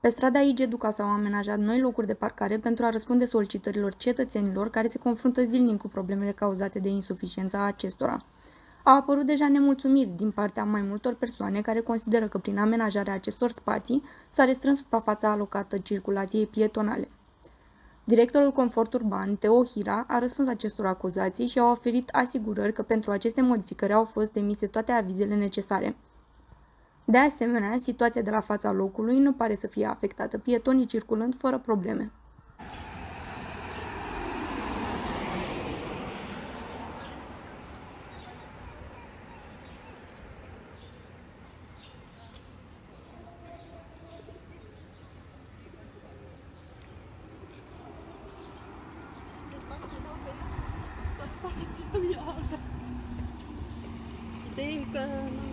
Pe strada IG Duca s-au amenajat noi locuri de parcare pentru a răspunde solicitărilor cetățenilor care se confruntă zilnic cu problemele cauzate de insuficiența acestora. Au apărut deja nemulțumiri din partea mai multor persoane care consideră că prin amenajarea acestor spații s-a restrâns suprafața alocată circulației pietonale. Directorul Confort Urban, Teo Hira, a răspuns acestor acuzații și a oferit asigurări că pentru aceste modificări au fost emise toate avizele necesare. De asemenea, situația de la fața locului nu pare să fie afectată, pietonii circulând fără probleme. Ideea e că